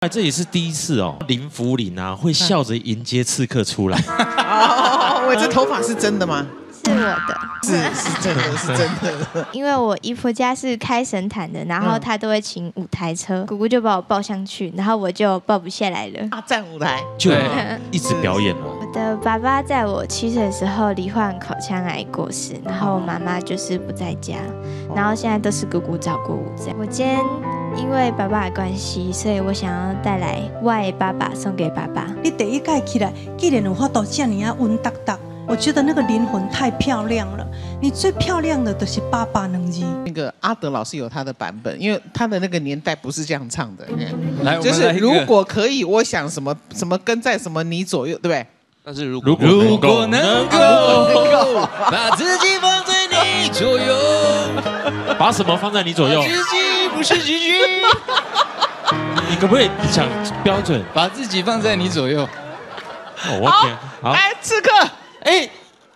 这也是第一次哦，林福林啊会笑着迎接刺客出来。 哦，我这头发是真的吗？ 是我的， 是真的，是真的。 因为我姨婆家是开神坛的，然后她都会请5台车，姑姑就把我抱上去，然后我就抱不下来了。 站舞台就一直表演了。 我的爸爸在我7岁的时候罹患口腔癌过世，然后我妈妈就是不在家，然后现在都是姑姑照顾我这样。我今天因为爸爸的关系，所以我想要带来我的爸爸送给爸爸。 你第一届起来，既然有法度这样啊稳当当。我觉得那个灵魂太漂亮了，你最漂亮的都是爸爸2字。 那个阿德老师有他的版本，因为他的那个年代不是这样唱的。 来， 就是如果可以，我想什么什么跟在什么你左右，对不对？ 但是如果能够把自己放在你左右， 把什么放在你左右？ 自己不是结局。 你可不可以讲标准？ 把自己放在你左右。 哦，我天，好， 来刺客。 哎，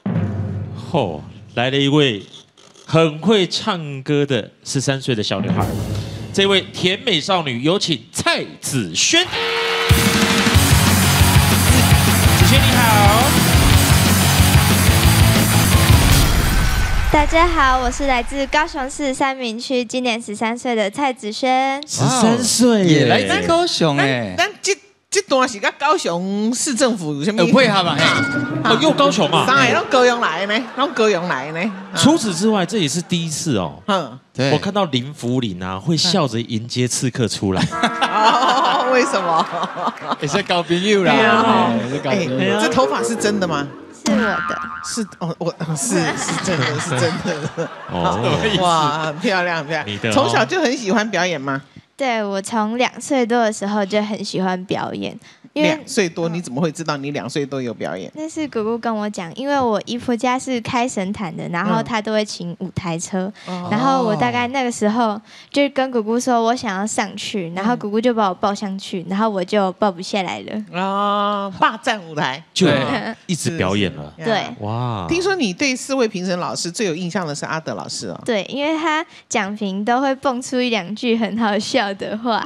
来了一位很会唱歌的13岁的小女孩，这位甜美少女，有请蔡子轩。子轩你好， 大家好，我是来自高雄市三民区，今年13岁的蔡子轩。 13岁耶， 来自高雄哎， 但这段是跟高雄市政府有什么配合嘛？ 哦，又高雄嘛， 三个都高雄来呢，都高雄来呢。 除此之外，这也是第一次哦。 对， 我看到林福林啊会笑着迎接刺客出来。 哦，为什么？ 也是交朋友啦。 这头发是真的吗？ 是我的， 是哦，是真的，是真的。 哦， 哇，很漂亮，很漂亮。从小就很喜欢表演吗？ 对，我从2岁多的时候就很喜欢表演。因为 2岁多，你怎么会知道你2岁多有表演？ 那是姑姑跟我讲，因为我姨婆家是开神坛的，然后她都会请5台车，然后我大概那个时候就跟姑姑说我想要上去，然后姑姑就把我抱上去，然后我就抱不下来了。 啊，霸占舞台， 就一直表演了。 对， 哇！听说你对4位评审老师最有印象的是阿德老师哦。 对，因为他讲评都会蹦出1、2句很好笑的话。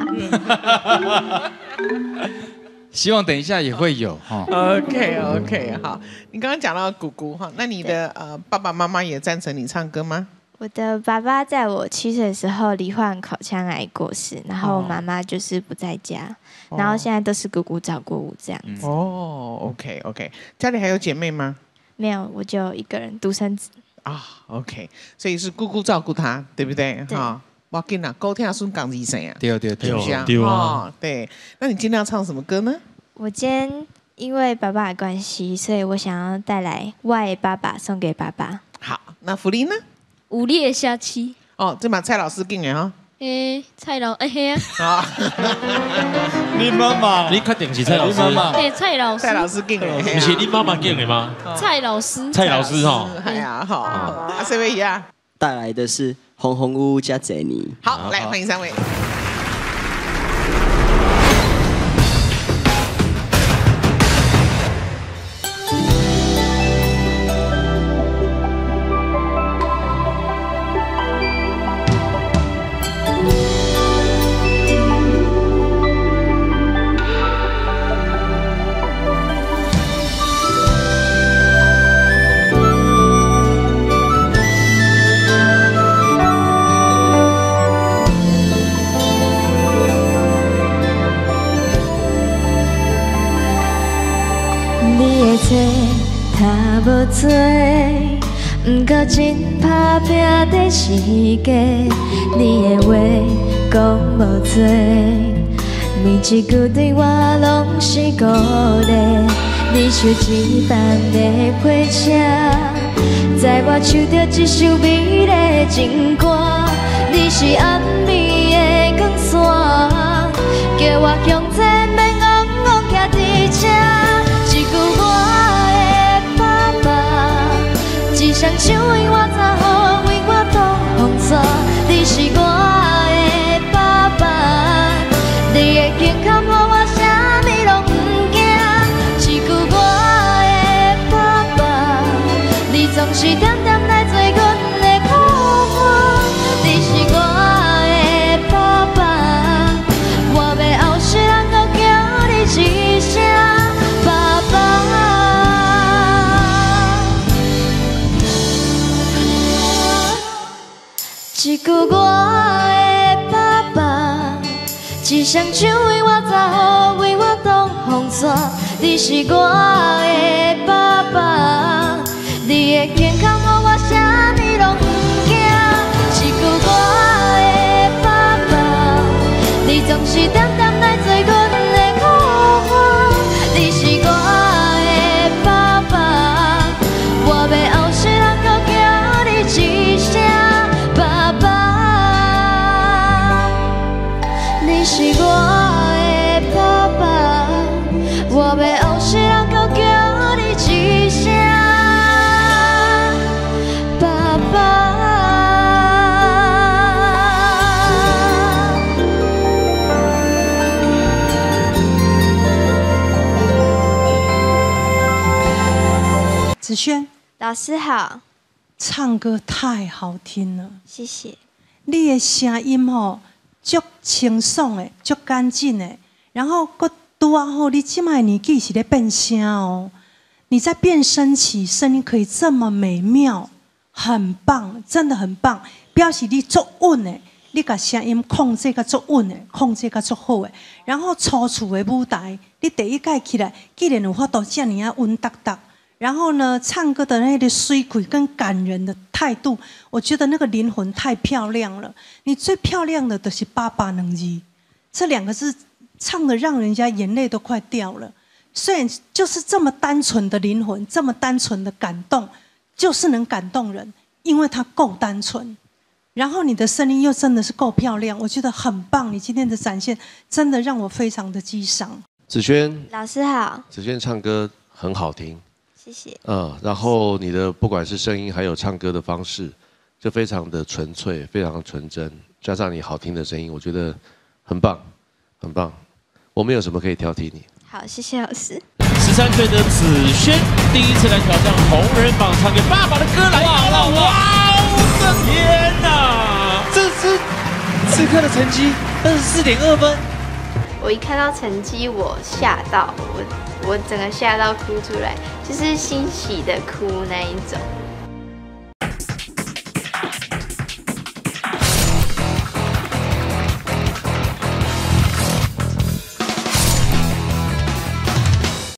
希望等一下也会有哈。 OK， 好。你刚刚讲到姑姑哈，那你的爸爸妈妈也赞成你唱歌吗？ 我的爸爸在我7岁的时候罹患口腔癌过世，然后我妈妈就是不在家，然后现在都是姑姑照顾我这样子。 哦 ，OK， 家里还有姐妹吗？ 没有，我就一个人独生子。 啊 ，OK， 所以是姑姑照顾他，对不对？ 哈。 我跟你讲，高天孙港医生啊， 对， 对。那你今天要唱什么歌呢？ 我今天因为爸爸的关系，所以我想要带来我的爸爸送给爸爸。 好，那福林呢？ 武烈下棋。 哦，这把蔡老师敬的哈。 蔡老嘿啊。 啊。 你妈妈， 你确定是蔡老师？ 蔡老师。 蔡老师敬的， 不是你妈妈敬的吗？ 蔡老师。 蔡老师哈。 哎呀，好。啊，这位呀。 带来的是红红屋加贼尼。 好，来欢迎3位。 他无多，不过真打拼的世界。你的话讲无多，每一句对我拢是鼓励。你像一帆的火车，载我唱着一首美丽情歌。你是暗暝的光线，叫我向前免戆戆徛伫这。一句我的爸爸，一双手为我擦雨，为我挡风沙。你是我的爸爸，你的胸坎予我啥物拢不惊。一句我的爸爸，你总是点点来做阮的苦伴。你是我的爸爸，我要后世人。 句我的爸爸，一双手为我走，为我挡风雪。你是我的爸爸，你的健康予我啥物拢不惊。一句我的爸爸，你总是淡淡来做阮的苦花。你是我的爸爸，我要后世人搁叫你一声爸爸。你是我的爸爸，我要后世人搁叫你一声爸爸。 子轩， 老师好， 唱歌太好听了， 谢谢。 你的声音吼，足清爽的，足干净的，然后搁拄啊好，你即摆年纪是咧变声哦，你在变声期，声音可以这么美妙，很棒，真的很棒，表示你足稳的，你把声音控制甲足稳的，控制甲足好的，然后初次的舞台，你第一届起来，既然有法度这样啊稳当当。然后呢，唱歌的那个水鬼跟感人的态度，我觉得那个灵魂太漂亮了。你最漂亮的就是爸爸两字，这两个字唱的让人家眼泪都快掉了。虽然就是这么单纯的灵魂，这么单纯的感动，就是能感动人，因为它够单纯。然后你的声音又真的是够漂亮，我觉得很棒。你今天的展现真的让我非常的激赏。 子轩， 老师好， 子轩唱歌很好听。 谢谢。 然后你的不管是声音还有唱歌的方式，就非常的纯粹，非常的纯真，加上你好听的声音，我觉得很棒，很棒。我们有什么可以挑剔你？ 好，谢谢老师。 13岁的子轩第一次来挑战红人榜，唱给爸爸的歌来到了，哇！我的天哪！ 这是此刻的成绩24.2分。 我一看到成绩，我吓到，我整个吓到哭出来，就是欣喜的哭那一种。